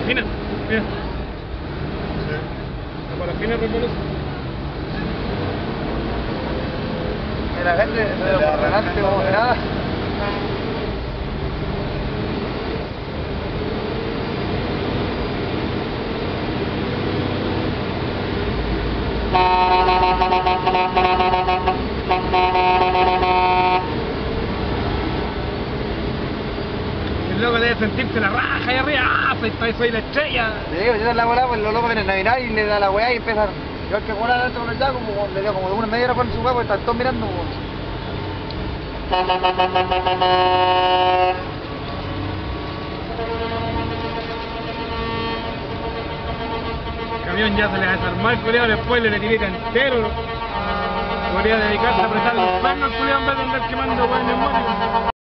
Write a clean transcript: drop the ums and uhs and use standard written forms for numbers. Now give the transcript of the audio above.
parafina. Mira. La parafina reconoce. La gente de adelante como que nada. El loco debe sentirse la raja ahí arriba. ¡Ah! Soy la estrella. Le digo, yo en la volada, pues los locos vienen a mirar y le da la weá y empiezan. Yo el que volar adentro con el yaco, le dio como de una media hora con su huevo y están todos mirando. El camión ya se le desarmó el culiao, después le tirita entero. Podría dedicarse a apretar los planos, culiao, en vez de andar quemando weón neumáticos.